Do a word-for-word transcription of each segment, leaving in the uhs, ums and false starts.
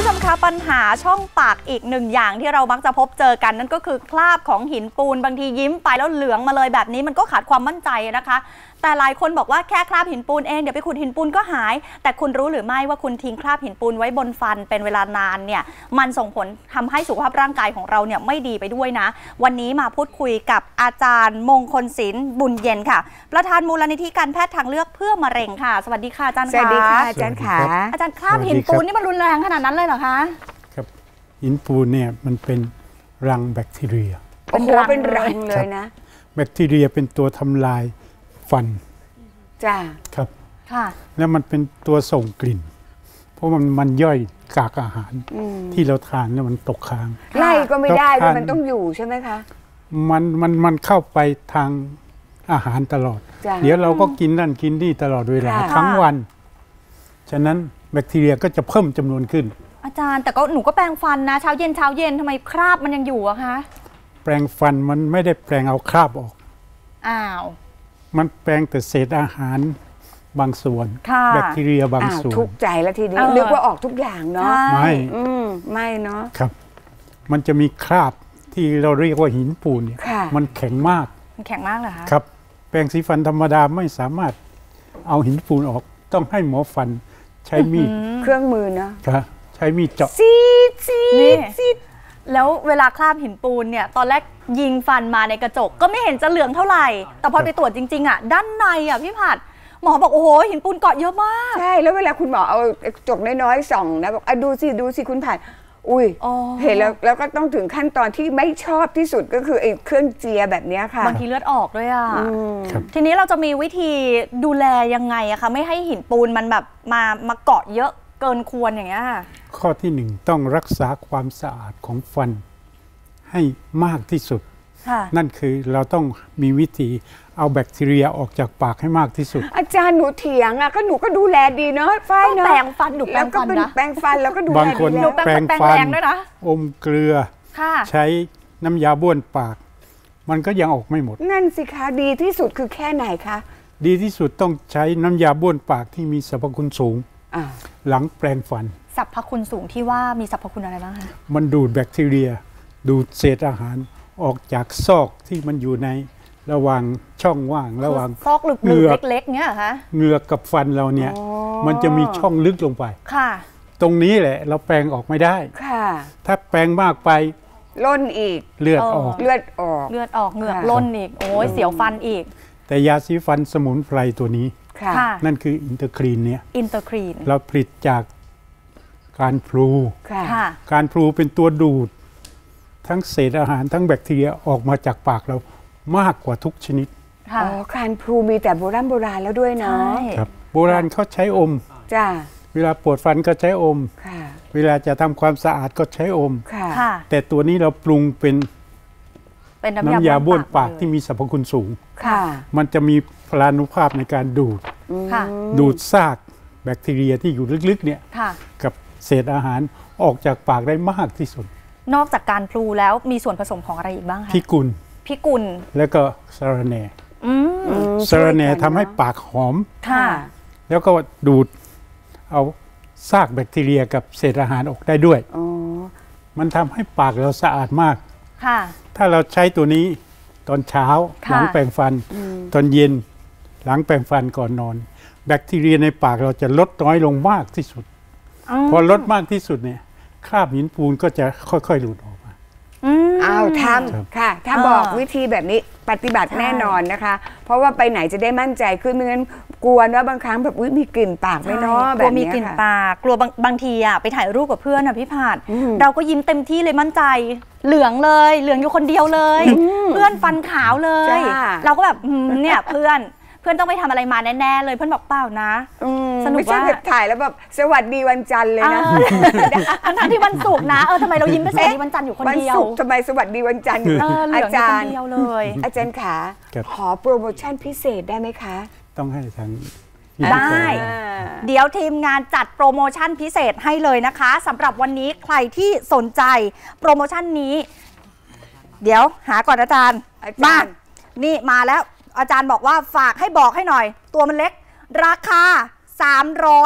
ชมคะปัญหาช่องปากอีกหนึ่งอย่างที่เรามักจะพบเจอกันนั่นก็คือคราบของหินปูนบางทียิ้มไปแล้วเหลืองมาเลยแบบนี้มันก็ขาดความมั่นใจนะคะแต่หลายคนบอกว่าแค่คราบหินปูนเองเดี๋ยวไปขุดหินปูนก็หายแต่คุณรู้หรือไม่ว่าคุณทิ้งคราบหินปูนไว้บนฟันเป็นเวลานานเนี่ยมันส่งผลทำให้สุขภาพร่างกายของเราเนี่ยไม่ดีไปด้วยนะวันนี้มาพูดคุยกับอาจารย์มงคลศิลป์บุญเย็นค่ะประธานมูลนิธิการแพทย์ทางเลือกเพื่อมะเร็งค่ะสวัสดีค่ะอาจารย์ค่ะสวัสดีค่ะอาจารย์ค่ะอาจารย์คราบหินปูนนี่มันรุนแรงขนาดนั้นเลยเหรอคะครับหินปูนเนี่ยมันเป็นรังแบคทีเรียโอ้โหเป็นรังเลยนะแบคทีเรียเป็นตัวทำลายฟันจ้าครับค่ะแล้วมันเป็นตัวส่งกลิ่นเพราะมันมันย่อยกากอาหารที่เราทานแล้วมันตกค้างไล่ก็ไม่ได้มันต้องอยู่ใช่ไหมคะมันมันมันเข้าไปทางอาหารตลอดเดี๋ยวเราก็กินนั่นกินนี่ตลอดเวลาทั้งวันฉะนั้นแบคทีเรียก็จะเพิ่มจำนวนขึ้นอาจารย์แต่ก็หนูก็แปรงฟันนะเช้าเย็นเช้าเย็นทำไมคราบมันยังอยู่อะคะแปรงฟันมันไม่ได้แปรงเอาคราบออกอ้าวมันแปรงแต่เศษอาหารบางส่วนแบคทีเรียบางส่วนทุกใจแล้วทีนี้นึกว่าออกทุกอย่างเนาะไม่ไม่เนาะครับมันจะมีคราบที่เราเรียกว่าหินปูนเนี่ยมันแข็งมากมันแข็งมากเหรอคะครับแปรงสีฟันธรรมดาไม่สามารถเอาหินปูนออกต้องให้หมอฟันใช้มีดเครื่องมือเนาะครับใช้มีดเจาะซีดซีดซีดแล้วเวลาคราบหินปูนเนี่ยตอนแรกยิงฟันมาในกระจกก็ไม่เห็นจะเหลืองเท่าไหร่แต่พอไปตรวจจริงๆอ่ะด้านในอ่ะพี่ผัดหมอบอกโอ้โหหินปูนเกาะเยอะมากใช่แล้วเวลาคุณหมอเอากระจกน้อยๆส่องนะบอกดูสิดูสิคุณผัดอุ้ยเห็นแล้วแล้วก็ต้องถึงขั้นตอนที่ไม่ชอบที่สุดก็คือไอ้เครื่องเจียแบบนี้ค่ะบางทีเลือดออกด้วยอ่ะทีนี้เราจะมีวิธีดูแลยังไงอะคะไม่ให้หินปูนมันแบบมามาเกาะเยอะเกินควรอย่างเงี้ยข้อที่หนึ่งต้องรักษาความสะอาดของฟันให้มากที่สุดนั่นคือเราต้องมีวิธีเอาแบคทีเรียออกจากปากให้มากที่สุดอาจารย์หนูเถียงอ่ะก็หนูก็ดูแลดีเนาะฝ้ายเนาะแปรงฟันหนูแปรงฟันนะแปรงฟันแล้วก็ดูบางคนแปรงฟันอมเกลือใช้น้ำยาบ้วนปากมันก็ยังออกไม่หมดนั่นสิคะดีที่สุดคือแค่ไหนคะดีที่สุดต้องใช้น้ำยาบ้วนปากที่มีสรรพคุณสูงหลังแปรงฟันสรรพคุณสูงที่ว่ามีสรรพคุณอะไรบ้างคะมันดูดแบคทีเรียดูดเศษอาหารออกจากซอกที่มันอยู่ในระหว่างช่องว่างระหว่างซอกลึกๆเล็กๆเนี้ยคะเหงือกกับฟันเราเนี่ยมันจะมีช่องลึกลงไปค่ะตรงนี้แหละเราแปรงออกไม่ได้ค่ะถ้าแปรงมากไปล้นอีกเลือดออกเลือดออกเลือดออกเหงือกล้นอีกโอ้ยเสียวฟันอีกแต่ยาสีฟันสมุนไพรตัวนี้นั่นคืออินเตอร์ครีนเนี่ยอินเตอร์ครีนเราผลิตจากการพลูการพลูเป็นตัวดูดทั้งเศษอาหารทั้งแบคทีเรียออกมาจากปากเรามากกว่าทุกชนิดอ๋อการพลูมีแต่โบราณโบราณแล้วด้วยเนาะครับโบราณเขาใช้อมจ้าเวลาปวดฟันก็ใช้อมเวลาจะทำความสะอาดก็ใช้อมแต่ตัวนี้เราปรุงเป็นน้ำยาบ้วนปากที่มีสรรพคุณสูงมันจะมีพลานุภาพในการดูดดูดซากแบคทีเรียที่อยู่ลึกๆเนี่ยกับเศษอาหารออกจากปากได้มากที่สุดนอกจากการพลูแล้วมีส่วนผสมของอะไรอีกบ้างคะพิกุลพิกุลแล้วก็สะระแหน่สะระแหน่ทำให้ปากหอมแล้วก็ดูดเอาซากแบคทีเรียกับเศษอาหารออกได้ด้วยมันทำให้ปากเราสะอาดมากถ้าเราใช้ตัวนี้ตอนเช้าหลังแปรงฟันตอนเย็นหลังแปรงฟันก่อนนอนแบคทีเรียในปากเราจะลดน้อยลงมากที่สุดพอลดมากที่สุดเนี่ยคราบหินปูนก็จะค่อยๆหลุดออกมาอ้าวทำค่ะถ้าบอกวิธีแบบนี้ปฏิบัติแน่นอนนะคะเพราะว่าไปไหนจะได้มั่นใจขึ้นไม่งั้นกลัวว่าบางครั้งแบบอุ้ยมีกลิ่นปากไม่น้อแบบนี้มีกลิ่นปากกลัวบางบางทีอ่ะไปถ่ายรูปกับเพื่อนอ่ะพี่ผาดเราก็ยิ้มเต็มที่เลยมั่นใจเหลืองเลยเหลืองอยู่คนเดียวเลยเพื่อนฟันขาวเลยเราก็แบบเนี่ยเพื่อนเพื่อนต้องไปทำอะไรมาแน่ๆเลยเพื่อนบอกเปล่านะสนุกว่าถ่ายแล้วแบบสวัสดีวันจันทร์เลยนะทั้งที่วันศุกร์นะเออทำไมเรายิ้มไปสวัสดีวันจันทร์อยู่คนเดียววันศุกร์ทำไมสวัสดีวันจันทร์อยู่อาจารย์เลยอาจารย์ขาขอโปรโมชั่นพิเศษได้ไหมคะต้องให้ทางได้เดี๋ยวทีมงานจัดโปรโมชั่นพิเศษให้เลยนะคะสำหรับวันนี้ใครที่สนใจโปรโมชั่นนี้เดี๋ยวหาก่อนอาจารย์มานี่มาแล้วอาจารย์บอกว่าฝากให้บอกให้หน่อยตัวมันเล็กราคาสามร้อย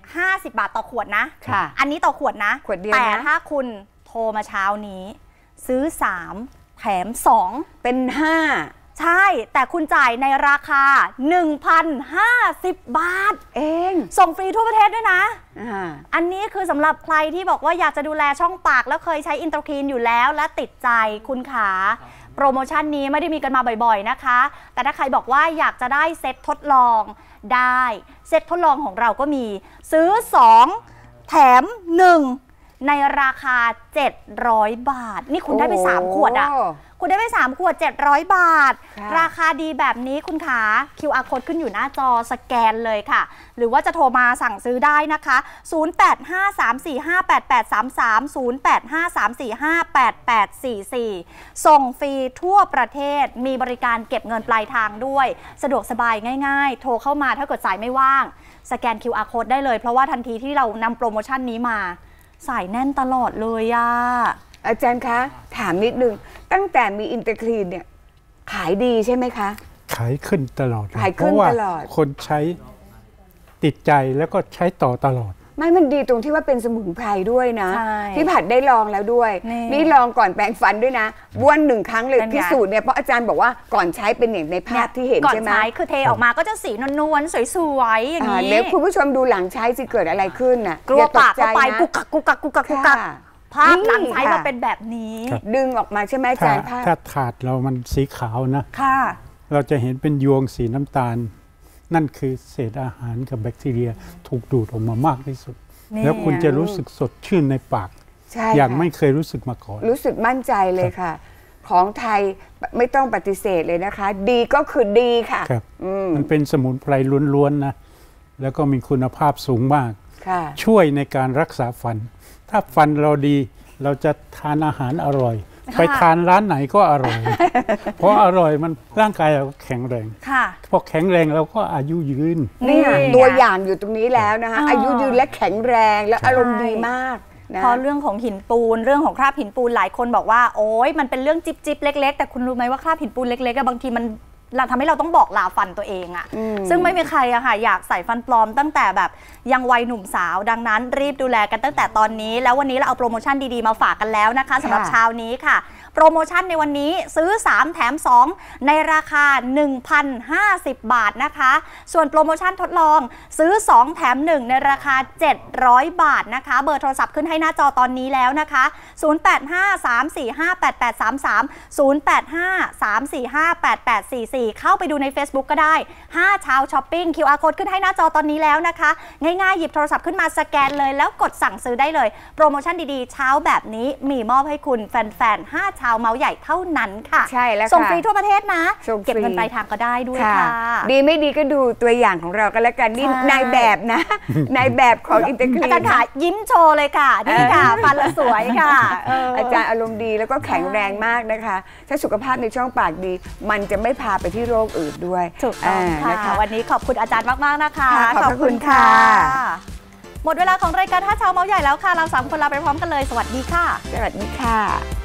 ห้าสิบบาทต่อขวดนะค่ะอันนี้ต่อขวดนะขวดเดียวนะแต่ถ้าคุณโทรมาเช้านี้ ซื้อสามแถมสองเป็นห้าใช่แต่คุณจ่ายในราคา หนึ่งพันห้าสิบ บาทเองส่งฟรีทั่วประเทศด้วยนะอ่าอันนี้คือสำหรับใครที่บอกว่าอยากจะดูแลช่องปากแล้วเคยใช้อินเตอร์คีนอยู่แล้วและติดใจคุณขาโปรโมชั่นนี้ไม่ได้มีกันมาบ่อยๆนะคะแต่ถ้าใครบอกว่าอยากจะได้เซ็ตทดลองได้เซ็ตทดลองของเราก็มีซื้อสองแถมหนึ่งในราคาเจ็ดร้อยบาทนี่คุณได้ไปสามขวดอ่ะคุณได้ไปสามขวดเจ็ดร้อยบาทราคาดีแบบนี้คุณขา คิว อาร์ Code ขึ้นอยู่หน้าจอสแกนเลยค่ะหรือว่าจะโทรมาสั่งซื้อได้นะคะศูนย์ แปด ห้า สาม สี่ ห้า แปด แปด สาม สาม ศูนย์ แปด ห้า สาม สี่ ห้า แปด แปด สี่ สี่ส่งฟรีทั่วประเทศมีบริการเก็บเงินปลายทางด้วยสะดวกสบายง่ายๆโทรเข้ามาถ้าเกิดสายไม่ว่างสแกน คิว อาร์ Code ได้เลยเพราะว่าทันทีที่เรานำโปรโมชั่นนี้มาสายแน่นตลอดเลยอะอาจารย์คะถามนิดนึงตั้งแต่มีอินเตอร์คลีนเนี่ยขายดีใช่ไหมคะขายขึ้นตลอดขายขึ้นตลอดคนใช้ติดใจแล้วก็ใช้ต่อตลอดไม่มันดีตรงที่ว่าเป็นสมุนไพรด้วยนะที่ผัดได้ลองแล้วด้วย น, นี่ลองก่อนแปรงฟันด้วยนะบ้วนหนึ่งครั้งเลยพิสูจน์เนี่ยเพราะอาจารย์บอกว่าก่อนใช้เป็นอย่างในภาพที่เห็นใช่ไหมก่อนใช้คือเทออกมาก็จะสีนวลๆสวยๆอย่างนี้แล้วคุณผู้ชมดูหลังใช้สิเกิดอะไรขึ้นน่ะกลัวปากเข้าไปกุกกักกุกกักกุกกักกุกกักภาพหลังใช้มาเป็นแบบนี้ดึงออกมาใช่ไหมอาจารย์ภาพถ้าถาดเรามันสีขาวนะค่ะเราจะเห็นเป็นยวงสีน้ำตาลนั่นคือเศษอาหารกับแบคทีเรียถูกดูดออกมามากที่สุดแล้วคุณจะรู้สึกสดชื่นในปากอย่างไม่เคยรู้สึกมาก่อนรู้สึกมั่นใจเลยค่ะของไทยไม่ต้องปฏิเสธเลยนะคะดีก็คือดีค่ะครับมันเป็นสมุนไพรล้วนๆนะแล้วก็มีคุณภาพสูงมากช่วยในการรักษาฟันถ้าฟันเราดีเราจะทานอาหารอร่อยไปทานร้านไหนก็อร่อยเพราะอร่อยมันร่างกายเราแข็งแรงพอแข็งแรงเราก็อายุยืนนี่ตัวอย่างอยู่ตรงนี้แล้วนะคะอายุยืนและแข็งแรงและอารมณ์ดีมากเพราะเรื่องของหินปูนเรื่องของคราบหินปูนหลายคนบอกว่าโอ๊ยมันเป็นเรื่องจิ๊บจิ๊บเล็กๆแต่คุณรู้ไหมว่าคราบหินปูนเล็กๆบางทีมันเราทำให้เราต้องบอกลาฟันตัวเองอะซึ่งไม่มีใครอะค่ะอยากใส่ฟันปลอมตั้งแต่แบบยังวัยหนุ่มสาวดังนั้นรีบดูแลกันตั้งแต่ตอนนี้แล้ววันนี้เราเอาโปรโมชั่นดีๆมาฝากกันแล้วนะคะสำหรับเช้านี้ค่ะโปรโมชั่นในวันนี้ซื้อสามแถมสองในราคา หนึ่งพันห้าสิบ บาทนะคะส่วนโปรโมชั่นทดลองซื้อสองแถมหนึ่งในราคาเจ็ดร้อยบาทนะคะเบอร์โทรศัพท์ขึ้นให้หน้าจอตอนนี้แล้วนะคะศูนย์ แปด ห้า สาม สี่ ห้า แปด แปด สาม สาม ศูนย์ แปด ห้า สาม สี่ ห้า แปด แปด สี่ สี่เข้าไปดูใน Facebook ก็ได้ห้าเช้าช้อปปิ้ง คิว อาร์ Code ขึ้นให้หน้าจอตอนนี้แล้วนะคะง่ายๆหยิบโทรศัพท์ขึ้นมาสแกนเลยแล้วกดสั่งซื้อได้เลยโปรโมชั่นดีๆเช้าแบบนี้มีมอบให้คุณแฟนๆห้าเช้าเมาส์ใหญ่เท่านั้นค่ะใช่แล้วส่งฟรีทั่วประเทศนะเก็บเงินปลายทางก็ได้ด้วยค่ะดีไม่ดีก็ดูตัวอย่างของเราก็แล้วกันนี่นายแบบนะนายแบบของอินเตอร์คลีนอาจารย์ค่ะยิ้มโชว์เลยค่ะนี่ค่ะฟันละสวยค่ะอาจารย์อารมณ์ดีแล้วก็แข็งแรงมากนะคะถ้าสุขภาพในช่องปากดีมันจะไม่พาไปที่โรคอื่นด้วยถูกต้องค่ะวันนี้ขอบคุณอาจารย์มากๆนะคะขอบคุณค่ะหมดเวลาของรายการห้าเช้าเมาส์ใหญ่แล้วค่ะเราสามคนลาไปพร้อมกันเลยสวัสดีค่ะสวัสดีค่ะ